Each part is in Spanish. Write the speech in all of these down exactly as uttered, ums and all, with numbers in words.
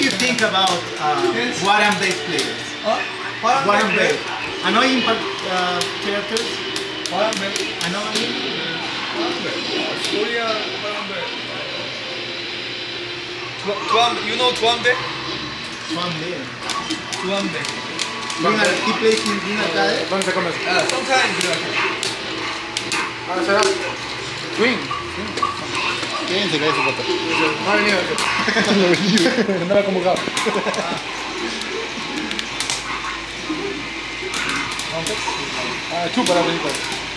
you think about uh, Warren Bate players? Huh? Warren Bate. Annoying uh, characters? Warren Bate. Annoying? Warren Bate. Korea Warren Bate. Tuan, you know Tuan Bate? Tuan Bate. Tuan Bate. He plays in Dinarcade? ¿Dónde se come eso? Uh, sometimes you know. Ah, será. Twin. ¿Quién se cae su pata? No ha venido. No ha venido. No la ha convocado. Ah, chupa la película.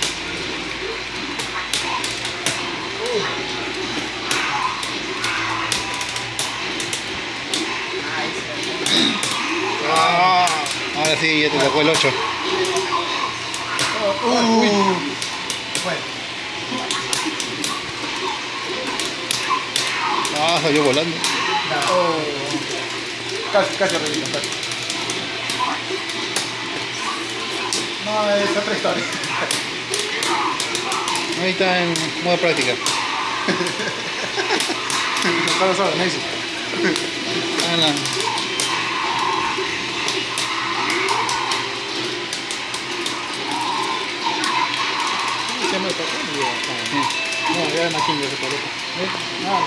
Ah, ahora sí, ya te sacó el ocho. Uh, uy. Bueno. Ah, salió volando. Oh. Casi, casi repito, casi. No, es otra historia. Ahí está en modo práctica. Está solo, Nancy. Ah, no. Se me tocó, no, ya es maquín, ya se coloca. No,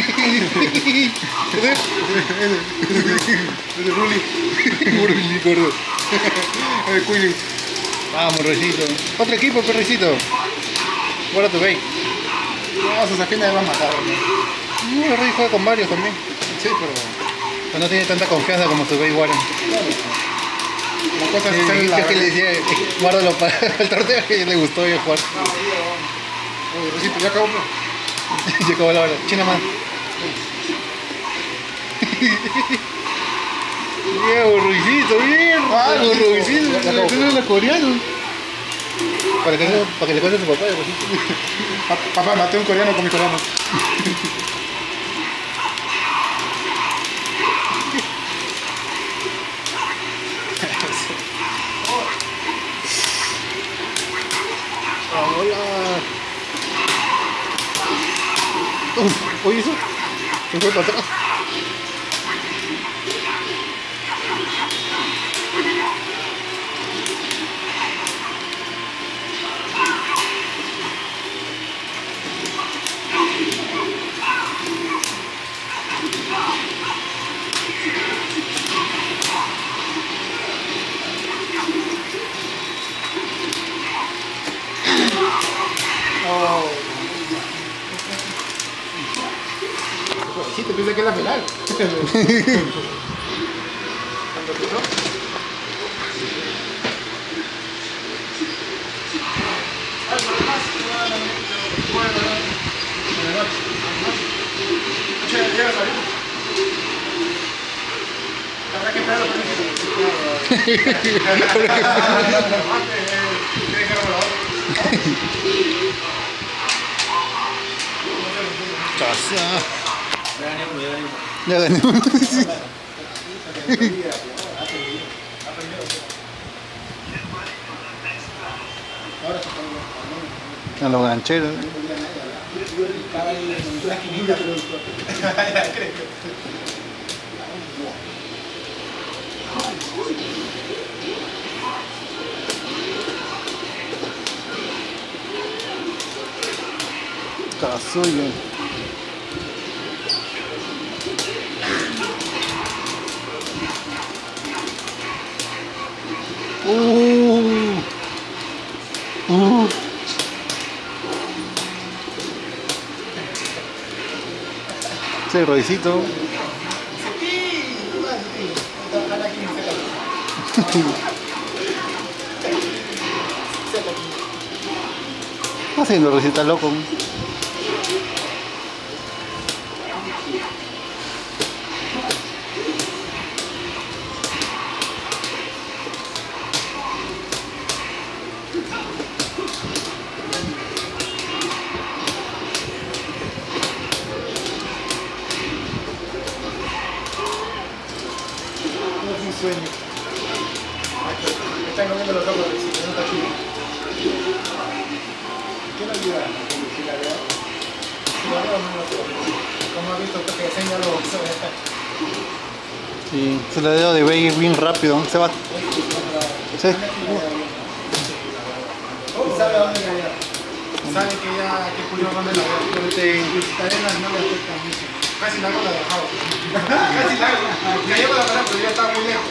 no. Es Ruli. Ruli, gordo. El Quilly. Vamos, Rosito. Otro equipo, perricito. Guarda tu bait. No, Josefina va a matar, ¿no? No, el Rey juega con varios también. Sí, pero... Pero no tiene tanta confianza como su bait Warren. La cosa Sí, es hacer la... es que le decía, eh, guárdalo para el torneo, que le gustó yo jugar. Oye, Rosito, ya acabó. Ya acabó la hora. China más. Bien, Ruizito, bien. Ah, Vamos, listo. Ruizito. Ya acabó. Eso no es la coreano. Para que, para que le cuente a su papá, Ruizito. Pa- Papá, maté a un coreano con mi coreano. Hola. Uf, oye eso. Se fue para atrás. Oh. Sí, te pensé que era la final. Cuando empezó. Habrá que esperar los Casa. Ya ganamos. A los gancheros. Casuyo. Uh. Uh. Sí, Roycito. ¿Qué haciendo, Roycito loco? Sueño. Me están comiendo los ojos de si no está aquí. ¿Qué no ayuda? Si la veo. Si la veo, no lo veo. Como ha visto que enseña los ojos. Sí, se la debo de ir bien rápido. Se va. Sí. Y sabe a dónde la lleva. Sabe que ya, que Julio dónde la lleva. Pero te arenas no le afectan mucho. Casi la hago la dejado. Casi la hago. Ya llevo la verdad, pero ya estaba muy lejos.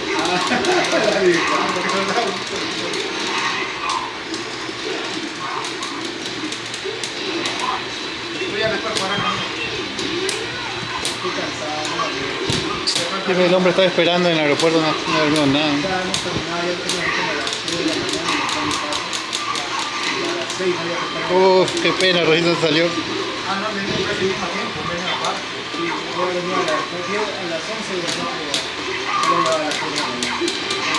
Voy a después jugar con él. Estoy cansado, no. Sí, el hombre estaba esperando en el aeropuerto, no, no dormimos nada. Ya hemos terminado, ya tenemos como a las seis de la mañana y está en mi casa. Y a las seis no había que estar. Uf, qué pena, recién salió. Ah, no, venía casi al mismo tiempo, venía aparte. Sí, yo venía a las, a las once de la noche, yo iba a las seis de la mañana.